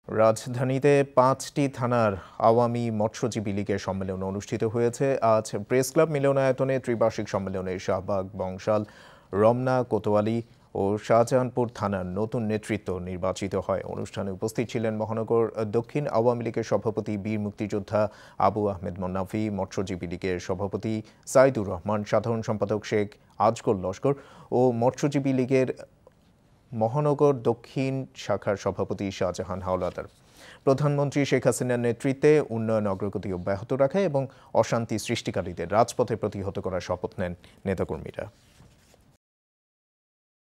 রাজধানীতে ৫টি থানার আওয়ামী মৎস্যজীবী লীগের সম্মেলন অনুষ্ঠিত হয়েছে। আজ প্রেস ক্লাব মিলনায়তনে ত্রিবার্ষিক সম্মেলনে শাহবাগ, বংশাল, রমনা, কোতোয়ালি ও শাহজাহানপুর থানার নতুন নেতৃত্ব নির্বাচিত হয়। অনুষ্ঠানে উপস্থিত ছিলেন মহানগর দক্ষিণ আওয়ামী লীগের সভাপতি বীর মুক্তিযোদ্ধা আবু আহমেদ মোন্নাফি, মৎস্যজীবী লীগের সভাপতি সাইদুর রহমান, সাধারণ সম্পাদক শেখ আজগর লস্কর ও মৎস্যজীবী লীগের মহানগর দক্ষিণ শাখার সভাপতি শাহজাহান হাওলাদার। প্রধানমন্ত্রী শেখ হাসিনার নেতৃত্বে উন্নয়ন অগ্রগতি অব্যাহত রাখা এবং অশান্তি সৃষ্টিকারীদের রাজপথে প্রতিহত করার শপথ নেন নেতাকর্মীরা।